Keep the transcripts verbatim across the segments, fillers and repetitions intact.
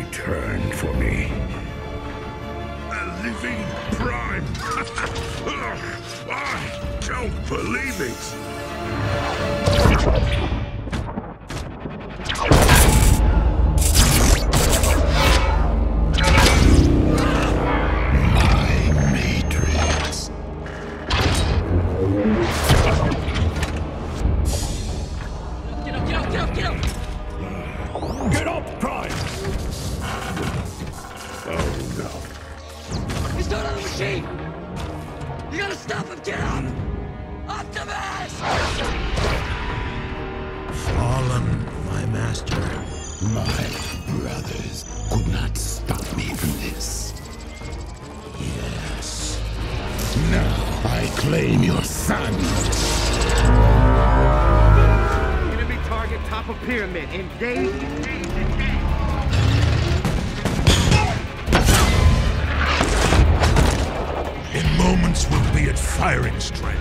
returned for me. A living prime! I don't believe it! Get up, Prime! Oh, no. He's not on the machine! You gotta stop him! Get up! Optimus! Fallen, my master. My brothers could not stop me from this. Yes. Now I claim your son. Enemy target top of pyramid. Engage, engage, engage. In moments we'll be at firing strength.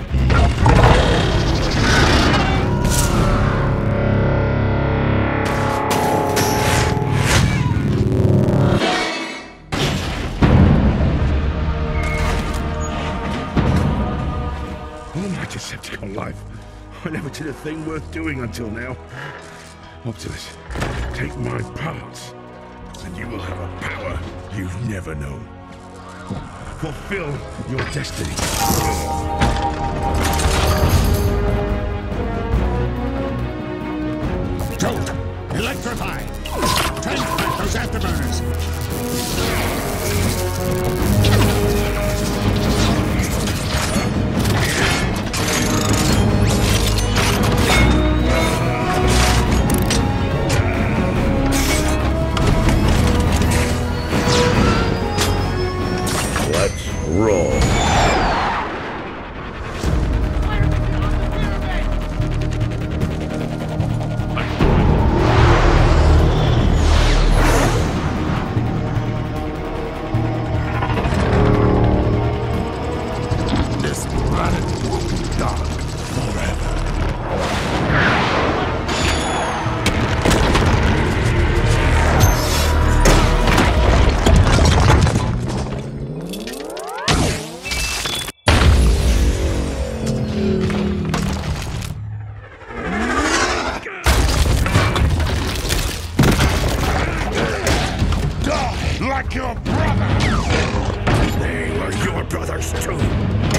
All my Decepticon life, I never did a thing worth doing until now. Optimus, take my parts, and you will have a power you've never known. Fulfill your destiny. Don't! Electrify! Transplant those afterburners! Let's roll. This planet will be dark forever. Die like your brother! They were your brothers too!